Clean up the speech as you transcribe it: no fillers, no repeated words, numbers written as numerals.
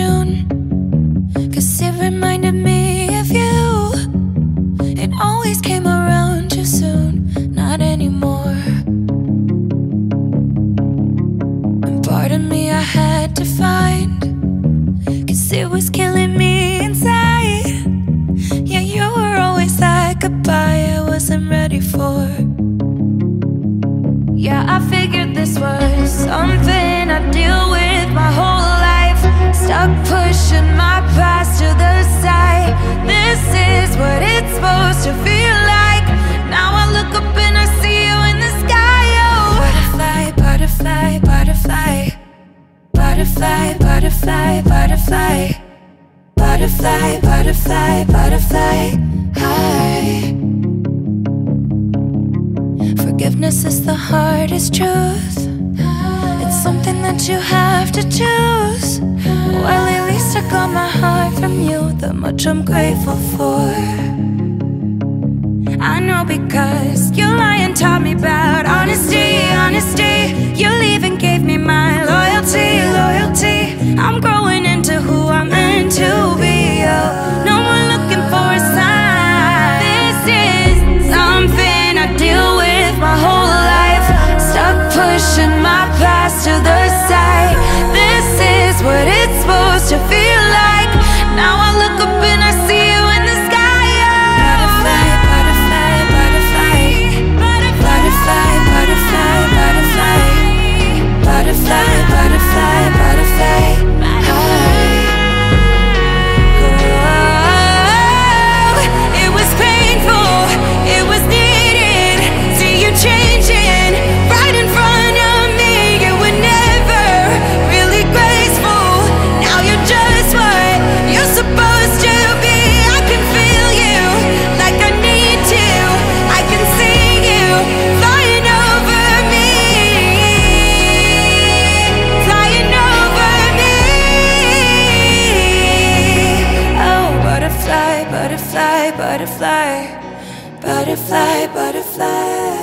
June, 'cause it reminded me of you. It always came around too soon, not anymore. And part of me I had to find, 'cause it was killing me inside. Yeah, you were always that goodbye I wasn't ready for. Yeah, I figured this was something I deal with my whole life. Stuck pushing my past to the side. This is what it's supposed to feel like. Now I look up and I see you in the sky. Oh, butterfly, butterfly, butterfly, butterfly, butterfly, butterfly, butterfly, butterfly, butterfly, hi. Forgiveness is the hardest truth. It's something that you have to choose. Well, at least I got my heart from you. That much I'm grateful for. I know because you lied taught me about honesty, honesty. You even gave me my loyalty, loyalty. I'm growing into who I'm meant to be. Oh, no more looking for a sign. This is something I deal with my whole life. Stuck pushing my past to the side. This is what it's supposed to feel like. Now I look up and I see you in the sky. Oh. Butterfly, butterfly, butterfly, butterfly, butterfly, butterfly, butterfly, butterfly, butterfly, hi. Oh, it was painful, it was needed. See you changing right in front of me. You were never really graceful. Now you're just what you're supposed to be. I can feel you like I need to. I can see you flying over me, flying over me. Oh, butterfly, butterfly, butterfly, butterfly, butterfly.